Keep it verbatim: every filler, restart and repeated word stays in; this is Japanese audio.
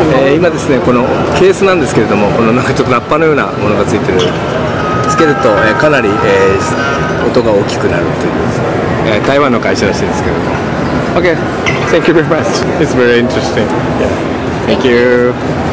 えー、今ですね、このケースなんですけれども、このなんかちょっとラッパのようなものがついてる、つけると、えー、かなり、えー、音が大きくなるという、えー、台湾の会社らしいですけれども。 OK, thank you very much. It's very interesting. Yeah. Thank you.